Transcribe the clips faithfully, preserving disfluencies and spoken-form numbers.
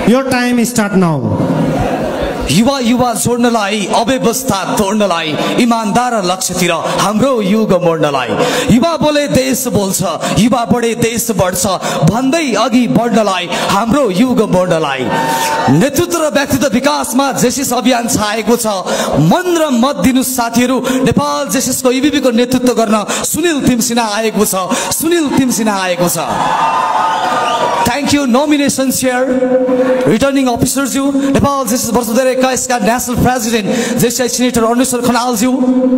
Your time start now. युवा युवा जोड्नलाई अव्यवस्था तोड्नलाई इमानदार लक्ष्यतिर हाम्रो युग मोड्नलाई युवा बोले देश बोल्छ युवा बढे देश बढ्छ भन्दै अघि बढ्नलाई हाम्रो युग मोड्नलाई नेतृत्व र व्यक्तित्व विकासमा जेसिस अभियान छाएको छ मन र मत दिनु साथीहरू नेपाल जेसिसको ईबीपी को नेतृत्व गर्न सुनिल तिमसिना आएको छ सुनिल तिमसिना आएको छ Thank you, nomination chair, returning officers you, Nepal जेसिस वर्ष दुई हजार एक्काइस का national president JCI senator Arneshwar Khanal jyu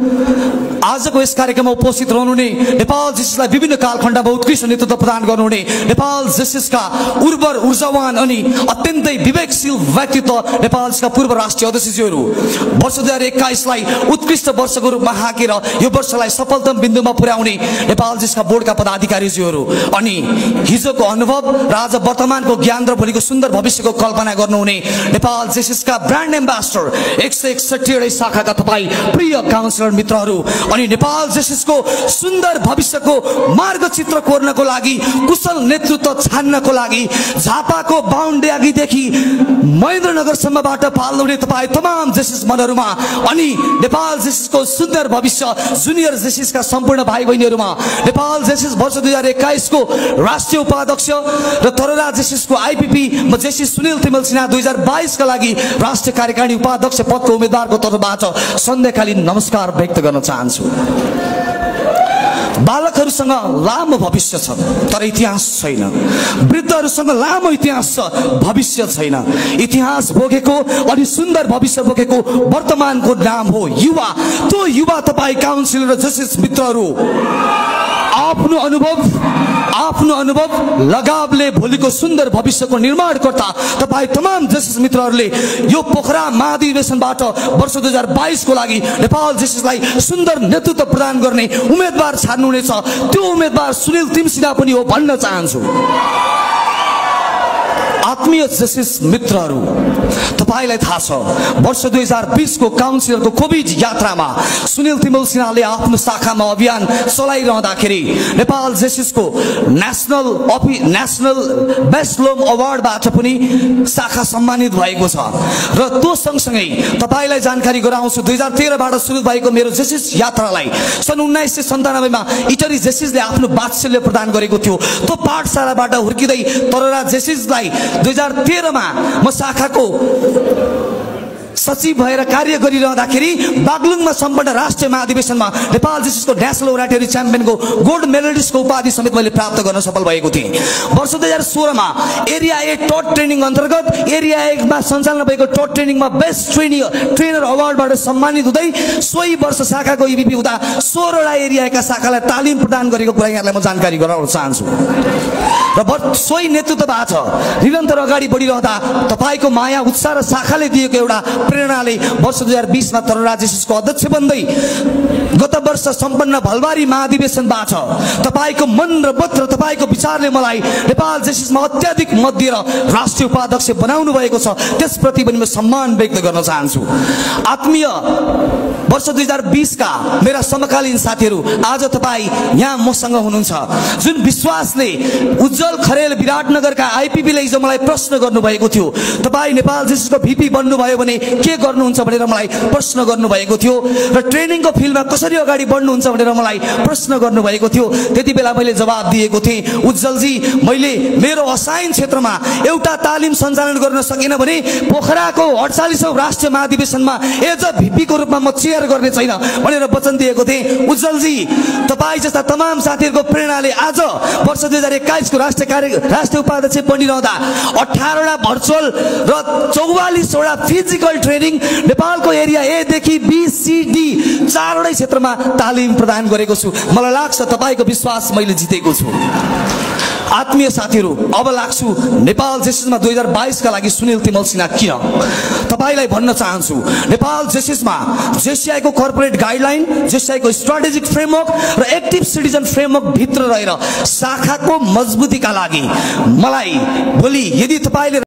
आज को इस कार्यक्रम में उपस्थित रहनुहुने नेपाल जेसिसलाई विभिन्न कालखण्डमा उत्कृष्ट नेतृत्व प्रदान गर्नुहुने नेपाल जेसिसका उर्वर ऊर्जावान अनि अत्यन्तै विवेकशील व्यक्तित्व नेपाल जेसिसका पूर्व राष्ट्रिय अध्यक्षज्यूहरू वर्ष दुई हजार एक्काइसलाई उत्कृष्ट वर्षको रूपमा हाकेर यो वर्षलाई सफलतम बिन्दुमा पुर्याउने नेपाल जेसिसका बोर्डका पदाधिकारीज्यूहरू अनि हिजोको अनुभव र आज वर्तमानको ज्ञान र भोलिको सुन्दर भविष्यको कल्पना गर्नुहुने नेपाल जेसिसका ब्रान्ड एम्बेसडर एक सय एकसठी वटै शाखाका तपाईँ प्रिय काउन्सिलर मित्रहरू अनि नेपाल जेसिसको सुन्दर भविष्यको मार्गचित्र कोर्नको लागि कुशल नेतृत्व छान्नको लागि झापाको बाहुन्ड्यागीदेखि महेन्द्रनगरसम्मबाट पाल्नुहुने तपाईँ तमाम जेसिस मनहरूमा अनि नेपाल जेसिसको सुन्दर भविष्य जुनियर जेसिसका सम्पूर्ण भाइ बहिनीहरूमा नेपाल जेसिस वर्ष दुई हजार एक्काइस को राष्ट्रिय उपाध्यक्ष र तरोरा जेसिसको आईपीपी म जेसिस सुनिल तिमलसिना दुई हजार बाइस का लागि राष्ट्रिय कार्यकारिणी उपाध्यक्ष पदको उम्मेदवारको तर्फबाट सन्ध्याकालीन नमस्कार व्यक्त गर्न चाहन्छु। बालकहरूसँग लामो भविष्य छ तर इतिहास छैन वृद्धहरूसँग लामो इतिहास छ भविष्य छैन इतिहास बोकेको अनि सुन्दर भविष्य बोकेको वर्तमानको नाम हो युवा त्यो युवा तपाईँ काउन्सिलर र जेसिस मित्रहरू आफ्नो अनुभव आफ्नो अनुभव लगावले भोलिको सुन्दर भविष्यको निर्माणकर्ता तपाईँ तमाम जेसिस मित्रहरूले यो पोखरा महाधिवेशनबाट वर्ष दुई हजार बाइस को लागि नेपाल जेसिसलाई सुन्दर नेतृत्व प्रदान गर्ने उम्मेदवार छान्नुहुनेछ त्यो उम्मेदवार सुनिल तिमसिना पनि हो भन्न चाहन्छु। आत्मीय जेसिस मित्रहरू तपाईलाई थाहा छ वर्ष दुई हजार बीस को काउन्सिलरको कोभिड यात्रामा सुनिल तिमलसिनाले आफ्नो शाखामा अभियान चलाइरहँदाखेरि नेपाल जेसिसको नेशनल अपि नेशनल बेस्ट लोम अवार्डबाट पनि शाखा सम्मानित भएको छ र त्यो सँगसँगै तपाईलाई जानकारी गराउँछु दुई हजार तेह्र बाट सुरु भएको मेरो जेसिस यात्रालाई सन् उन्नाइस सय सन्तानब्बे मा इटरी जेसिसले आफ्नो वात्सल्य प्रदान गरेको थियो त्यो पाठशालाबाट हुर्किँदै तरोरा जेसिसलाई दुई हजार तेह्र मा म शाखाको सचिव भएर कार्य गरिरहँदाखेरि बागलुङमा सम्पन्न राष्ट्रिय महाधिवेशनमा नेपाल जेसिसको नेशनल ओराटरी च्याम्पियनको गोल्ड मेडलिस्टको उपाधि समेत मैले प्राप्त गर्न सफल भएको थिएँ। वर्ष दुई हजार सोह्र मा एरिया ए टट ट्रेनिङ अन्तर्गत एरिया एक मा सञ्चालन भएको टट ट्रेनिङमा बेस्ट ट्रेनिङ ट्रेनर अवार्डबाट सम्मानित हुँदै सोही वर्ष शाखाको ईबीपी हुँदा सोह्रवटा एरियाका शाखालाई तालिम प्रदान गरेको कुरा यहाँलाई म जानकारी गराउन चाहन्छु र सोही नेतृत्वबाट निरन्तर अगाडि बढिरहँदा तपाईको माया उत्साह र शाखाले दिएको एउटा प्रेरणाले वर्ष दुई हजार बीस मा तरोरा जेसिसको अध्यक्ष बन्दै गत वर्ष सम्पन्न भलबारी महाधिवेशनबाट तपाईको मन र मत र तपाईको विचारले मलाई नेपाल जेसिसमा अत्याधिक मत दिएर राष्ट्रिय उपाध्यक्ष बनाउनु भएको छ त्यसप्रति पनि म सम्मान व्यक्त गर्न चाहन्छु। आत्मीय वर्ष दुई हजार बीस का मेरा समकालीन साथीहरू आज तपाईँ यहाँ मसँग हुनुहुन्छ जुन विश्वासले उज्जवल खरेल विराटनगरका आईपीपीले हिजो मलाई प्रश्न गर्नुभएको थियो तपाईँ नेपाल जेसिसको भिपी बन्नुभयो भने के गर्नुहुन्छ भनेर मलाई प्रश्न गर्नुभएको थियो र ट्रेनिङको फिल्डमा कसरी अगाडि बढ्नुहुन्छ भनेर मलाई प्रश्न गर्नुभएको थियो त्यति बेला मैले जवाब दिएको थिएँ उज्जवलजी मैले मेरो असाइन क्षेत्रमा एउटा तालिम सञ्चालन गर्न सकिन भने पोखराको अडचालीसौं राष्ट्रिय महाधिवेशनमा एज अ भिपी को रूपमा म चेयर गर्ने छैन भनेर वचन दिएको थिएँ। उज्जवलजी तपाईँ जस्ता तमाम साथीहरूको प्रेरणाले आज वर्ष दुई हजार एक्काइस को राष्ट्रिय कार्य राष्ट्रिय उपाध्यक्ष बनिरहँदा अठारवटा भर्चुअल र चौवालीसवटा फिजिकल ट्रेनिङ नेपालको एरिया ए देखि बी सी डी चारवटै क्षेत्रमा तालिम प्रदान गरेको छु। मलाई लाग्छ तपाईको विश्वास मैले जितेको छु। आत्मीय साथीहरू अब लाग्छु नेपाल जेसिसमा दुई हजार बाइस का लागि सुनिल तिमलसिना किन तपाईलाई भन्न चाहन्छु। नेपाल जेसिसमा जेसीआई को कर्पोरेट गाइडलाइन जेसीआई को स्ट्राटेजिक फ्रेमवर्क र एक्टिभ सिटिजन फ्रेमवर्क भित्र रहेर शाखाको मजबुतीका लागि मलाई भोलि यदि तपाईले